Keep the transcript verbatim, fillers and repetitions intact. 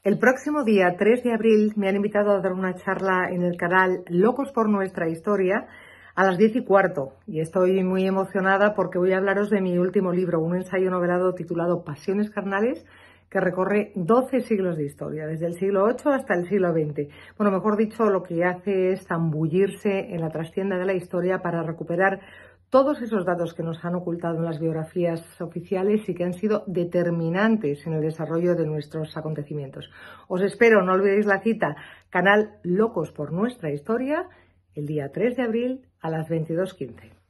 El próximo día tres de abril me han invitado a dar una charla en el canal Locos por Nuestra Historia a las diez y cuarto y estoy muy emocionada porque voy a hablaros de mi último libro, un ensayo novelado titulado Pasiones carnales, que recorre doce siglos de historia, desde el siglo ocho hasta el siglo veinte. Bueno, mejor dicho, lo que hace es zambullirse en la trastienda de la historia para recuperar todos esos datos que nos han ocultado en las biografías oficiales y que han sido determinantes en el desarrollo de nuestros acontecimientos. Os espero, no olvidéis la cita, canal Locos por Nuestra Historia, el día tres de abril a las veintidós quince.